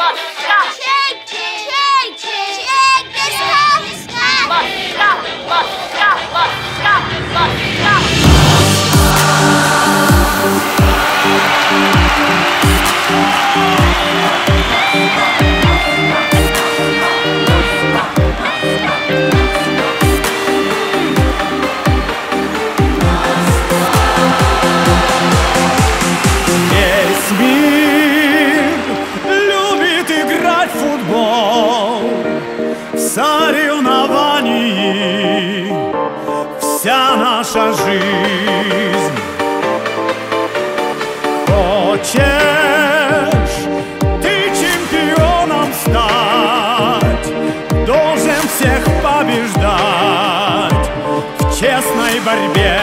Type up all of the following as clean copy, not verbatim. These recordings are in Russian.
Вся наша жизнь. Хочешь ты чемпионом стать, должен всех побеждать в честной борьбе.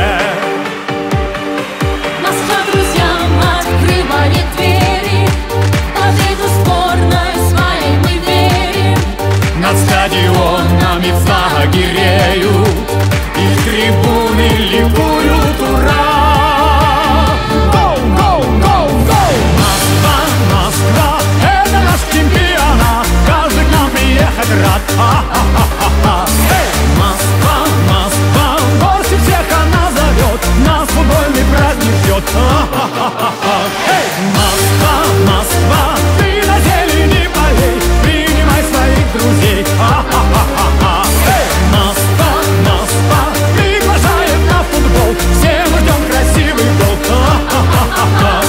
Москва друзьям открывает двери, победу сборной своей мы верим. Над стадионами флаги реют, и трибуны ликуют, ура! Гоу, гоу, гоу, гоу! Москва, Москва, это наш чемпионат, каждый к нам приехать рад. Ха-ха-ха-ха-ха! Эй! Москва, Москва, больше всех она зовет, нас футбольный праздник ждет. Ха-ха-ха-ха-ха! Эй! Москва, Москва, ты на зелени полей, принимай своих друзей. Ха-ха-ха-ха-ха! Эй! Москва, Москва, приглашает на футбол, все мы ждем красивый гол. Ха-ха-ха-ха-ха!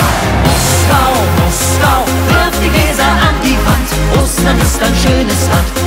Ostern ist ein schönes Land.